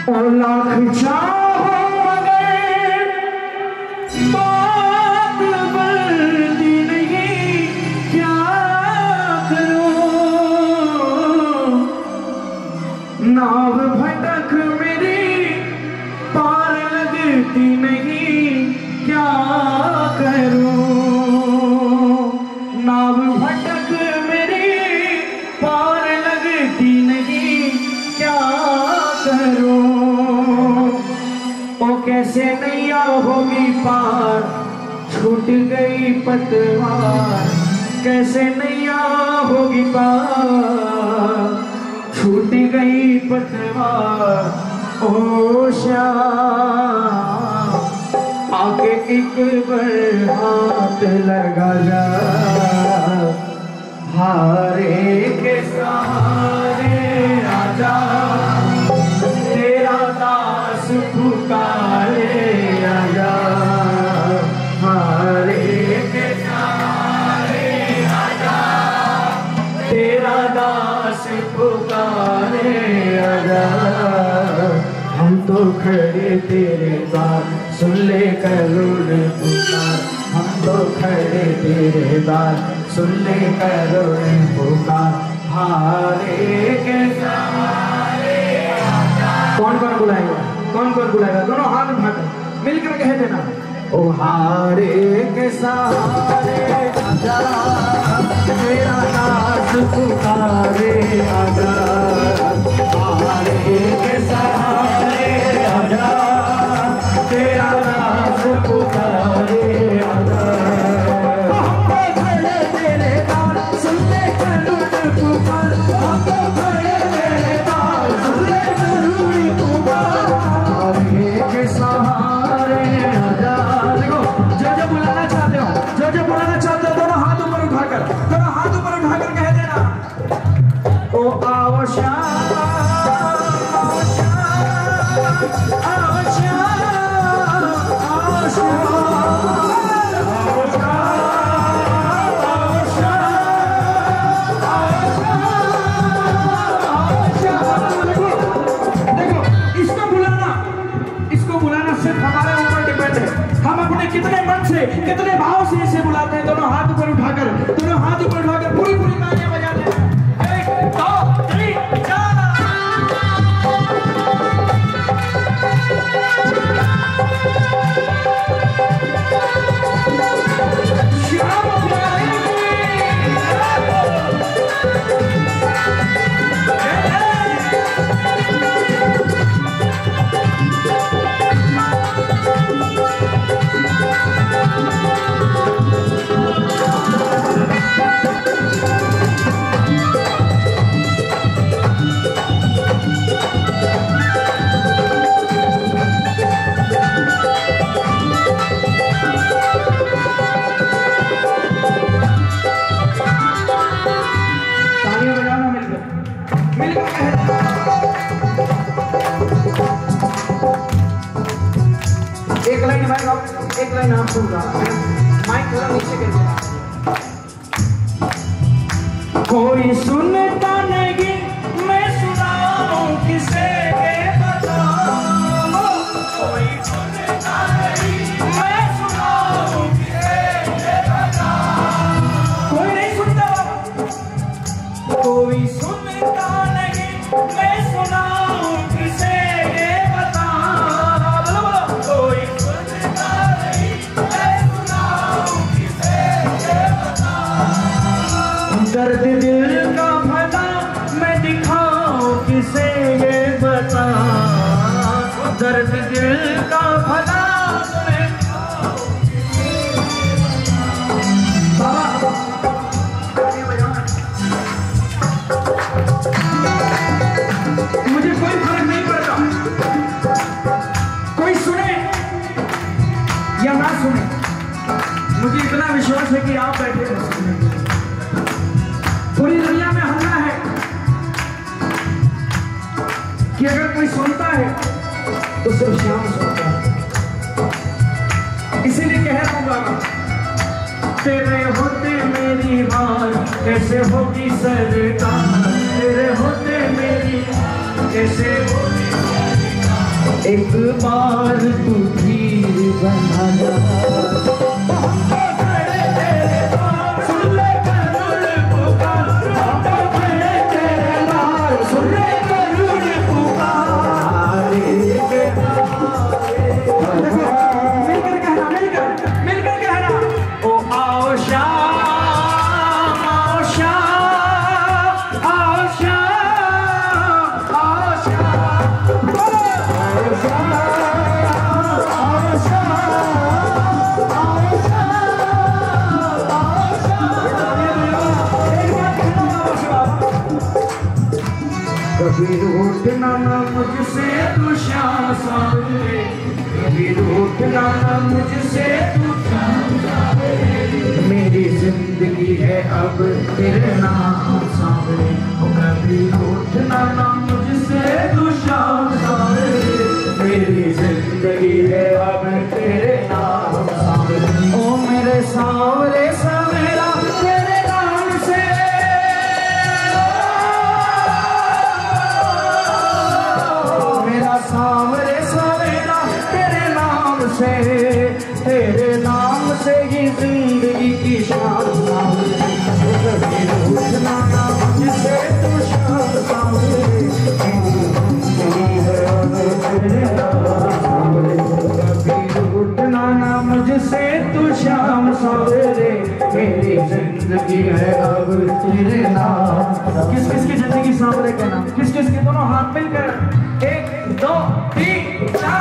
और लाख चाहो मगर बात बनती नहीं, क्या करूं? नाव भटक मेरी पार लगती नहीं, क्या करूं? नाव भटक मेरी पार लगती नहीं, क्या करूं? ओ कैसे नैया होगी पार, छूट गई पतवार। कैसे नैया होगी पार, छूट गई पतवार। ओ श्याम आके एक बार हाथ लगा जा, हारे के सहारे आजा। तेरा दास पुकारे आजा, हारे के सहारे आजा। तेरा दास पुकारे आजा। हम तो खड़े तेरे द्वार, सुन ले करुण पुकार। हम तो खड़े तेरे द्वार, सुन ले करुण पुकार। हारे के सहारे आजा। कौन कौन बुलाएगा? कौन कौन बुलाएगा? दोनों हाथ उठाकर मिलकर कह देना, ओ हारे के सहारे आजा। तेरा दास पुकारे आजा, हारे के सहारे आजा। तेरा दास पुकारे आजा। हम तो खड़े तेरे द्वार, सुन ले करुण पुकार। हम तो खड़े तेरे द्वार, सुन ले करुण पुकार। हारे के सहारे आजा। देखो जो बुलाना चाहते हो, जो बुलाना चाहते हो, दोनों हाथ ऊपर उठाकर, दोनों हाथ ऊपर उठाकर कह देना, ओ आओ श्याम, आओ श्याम, आओ श्याम, आओ श्याम, आओ श्याम। देखो इसको बुलाना सिर्फ हमारे ऊपर डिपेंड है। हम अपने कितने मन से, कितने भाव से इसे बुलाते हैं। दोनों हाथ ऊपर उठाकर, दोनों हाथ ऊपर उठाकर पूरी पूरी तालियां बजाते हैं। 1 2 3 4। एक लाइन आप सुन रहा, माइक थोड़ा नीचे कर देना। कोई सुनता नहीं, मैं सुनाऊं किसे बताऊं। कोई सुनता नहीं, मैं सुनाऊं किसे बताऊं। कोई नहीं सुनता, कोई सुनता नहीं, मैं सुनाऊं किसे बताऊं। बोलो बोलो, कोई दर्द दिल का भला मैं दिखाऊं किसे ये बता। दर्द दिल का भला मैं मुझे कोई फर्क नहीं पड़ता, कोई सुने या ना सुने। मुझे इतना विश्वास है कि आप बैठे हो सुनने। पूरी दुनिया में हल्ला है कि अगर कोई सुनता है तो सिर्फ श्याम सुनता है। इसीलिए कह रहा हूँ गाना, तेरे होते मेरी बात कैसे होगी सरकार। तेरे होते मेरी कैसे होगी सरकार। एक बार तू धीर बना जा। कभी रूठना ना मुझसे तू श्याम सावरे, कभी रूठना ना मुझसे तू श्याम सावरे। मेरी जिंदगी है अब तेरे नाम सावरे, कभी रूठना ना मुझसे तू श्याम सावरे। मेरी जिंदगी है अब तेरे नाम सावरे। ओ मेरे सावरे सवेरा तेरे नाम से, सावरे सवेरा तेरे नाम से, तेरे नाम से ही जिंदगी की शान सावरे। कभी रूठना ना मुझसे तू श्याम सावरे, कभी रूठना ना मुझसे तू श्याम सावरे। मेरी जिंदगी है अब तेरे नाम। किस किस की जिंदगी सावरे के नाम? किस किस के? दोनों हाथ मिलकर 1 2 3 4।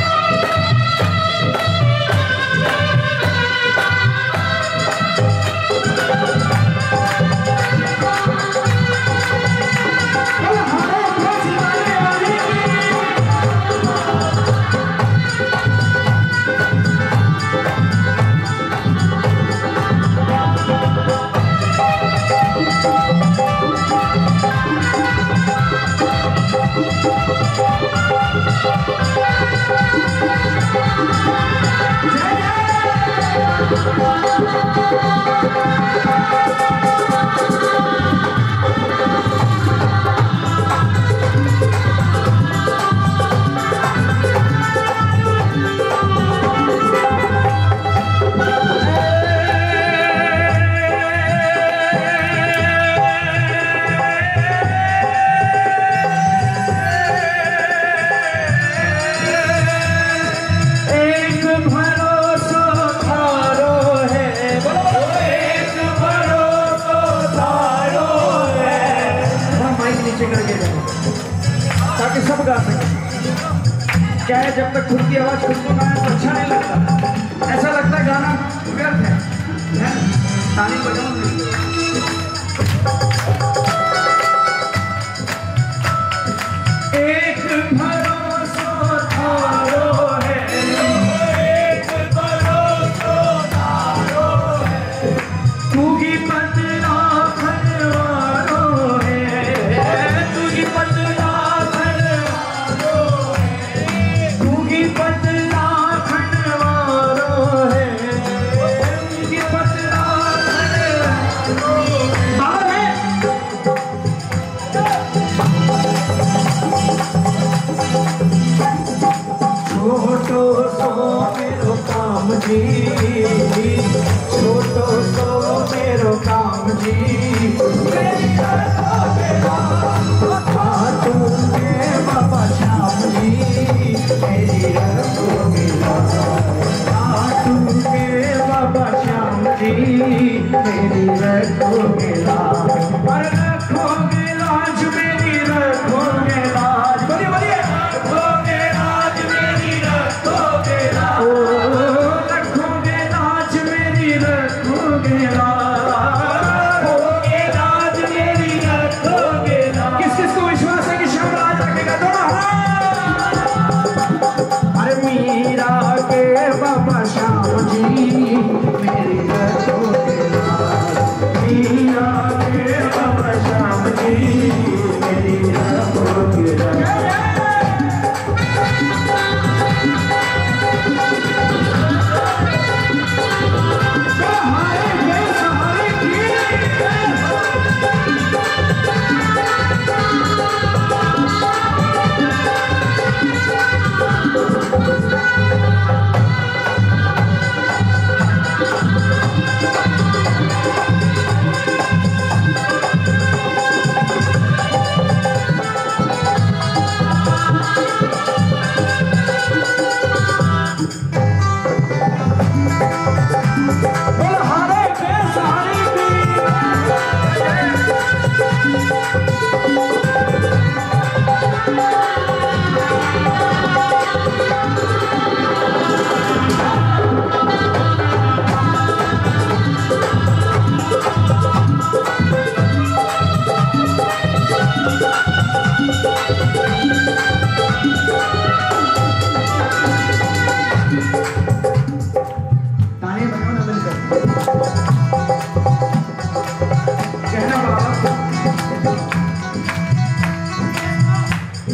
ताकि सब गा सके। क्या है, जब तक खुद की आवाज खुद को गाए तो अच्छा नहीं लगता, ऐसा लगता है गाना व्यर्थ है। ताली बजाओ। एक भरोसा थारो है, एक भरोसा थारो है, तू ही पतना खनवारो है, तू ही पतना खनवारो है, तू ही पतना खनवारो है, तू ही पतना खनवारो है।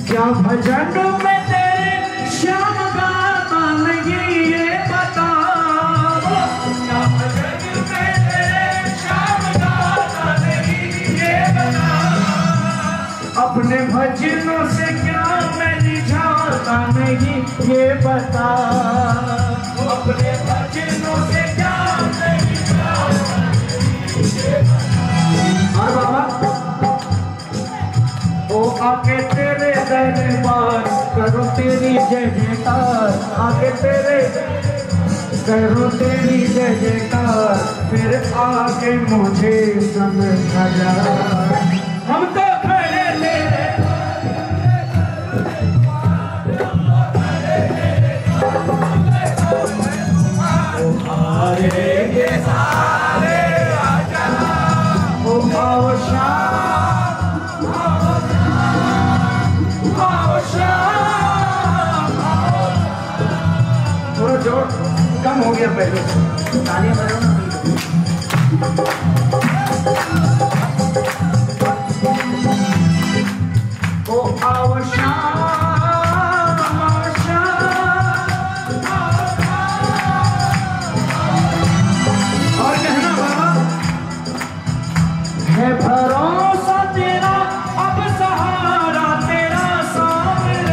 क्या भजन में तेरे श्याम गाता नहीं ये बता, क्या भजन में तेरे श्याम गाता नहीं ये बता, अपने भजनों से क्या मैं रिझाता नहीं ये बता, अपने भजनों से क्या मैं रिझाता नहीं ये बता। और बाबा ओ आके तेरे दरबार करो तेरी जय जयकार, आके तेरे करो तेरी जय जयकार, फिर आगे मुझे समझा जा। हम तो खड़े तेरे हारे के सहारे आजा, ओ आओ शाम जोर कम हो गया पहले से, तालियां बजाओ ना। ओ आओ शाम, आओ शाम, और कहना बाबा है भरोसा तेरा अब सहारा तेरा सामने,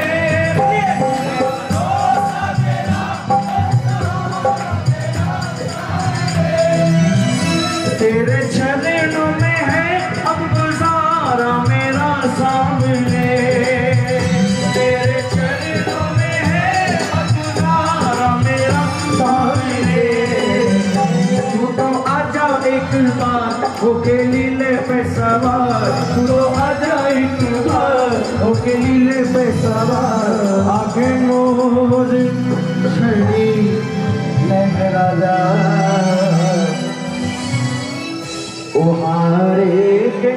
तेरे चरणों में है अब गुजारा मेरा सामने, तेरे चरणों में है अब गुजारा मेरा सामने। तू तो आजा एक बार होके लीले पे सवार, तू तो आजा एक बार होके लीले पे सवार, आगे मोर छड़ी लहरा जा, ओ हारे के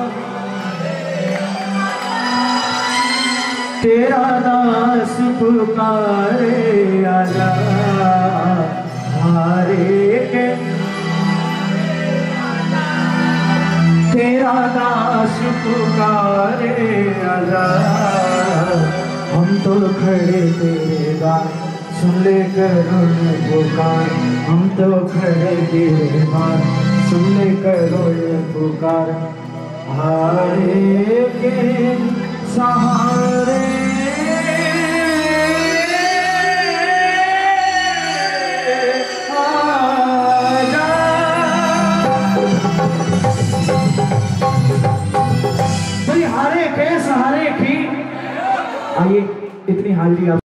तेरा दास पुकारे आजा, हारे के तेरा दास पुकारे आजा। हम तो खड़े तेरे बार सुन ले करो ये पुकार, हम तो खड़े तेरे बार सुन ले करो ये पुकार, हारे के सहारे आजा। हारे के सहारे की आइए इतनी हाजिरी